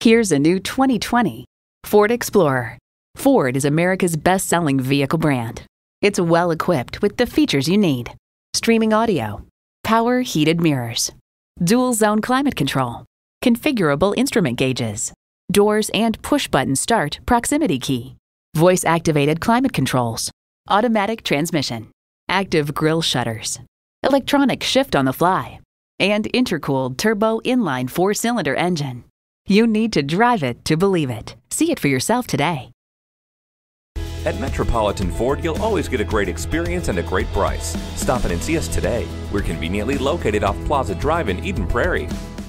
Here's a new 2020 Ford Explorer. Ford is America's best-selling vehicle brand. It's well equipped with the features you need: streaming audio, power heated mirrors, dual zone climate control, configurable instrument gauges, doors and push-button start proximity key, voice-activated climate controls, automatic transmission, active grille shutters, electronic shift on the fly, and intercooled turbo inline 4-cylinder engine. You need to drive it to believe it. See it for yourself today. At Metropolitan Ford, you'll always get a great experience and a great price. Stop in and see us today. We're conveniently located off Plaza Drive in Eden Prairie.